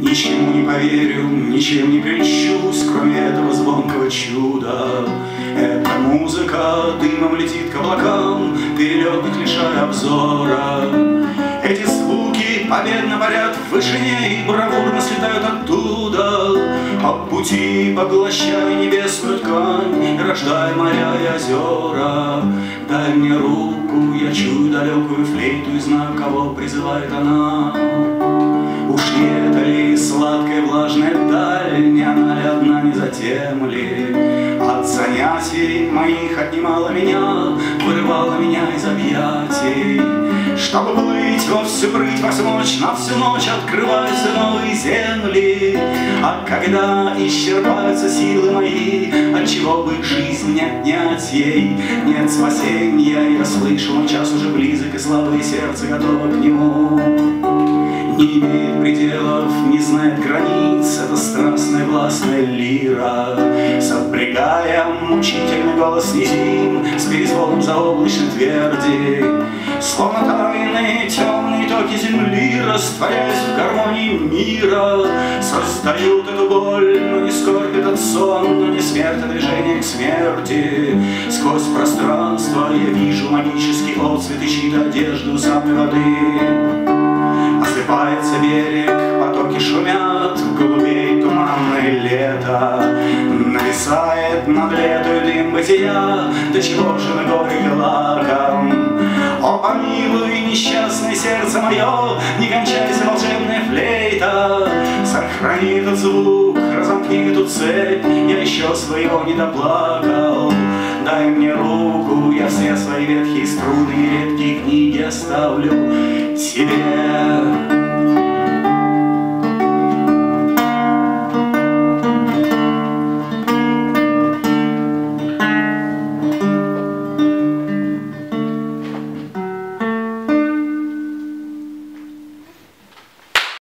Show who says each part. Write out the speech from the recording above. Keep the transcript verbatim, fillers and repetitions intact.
Speaker 1: Ничему не поверю, ничем не прельщусь, кроме этого звонкого чуда. Эта музыка дымом летит к облакам, перелетных лишая обзора. Эти звуки победно парят в вышине и бравурно слетают оттуда. По пути поглощая небесную ткань, рождая моря и озера. Дай мне руку, я чую далекую флейту и знаю, кого призывает она. Уж не это ли сладкая влажная даль, не она ли одна, не затем ли? От занятий моих отнимала меня, вырывала меня из объятий. Чтобы плыть во всю прыть, во всю ночь, на всю ночь открываются новые земли. А когда исчерпаются силы мои, отчего бы жизнь не отнять ей? Нет спасенья, я слышу, мой час уже близок, и слабое сердце готово к нему. Не имеет пределов, не знает границ эта страстная властная лира. Сопрягая мучительный голос низин с перезвоном заоблачной тверди, словно тайные темные токи земли, растворяясь в гармонии мира, создают эту боль, но не скорбь этот сон, но не смерть, а движение к смерти. Сквозь пространство я вижу магический отцвет и чьи-то одежды у самой воды. Осыпается берег, потоки шумят, голубей туманное лето. Нависает над летою дым бытия, до чего же на горе лаком. О, помилуй, несчастное сердце мое, не кончайся, волшебная флейта. Сохрани этот звук, разомкни эту цепь, я еще своего не доплакал. Дай мне руку, я все свои ветхие струны и редкие книги оставлю тебе.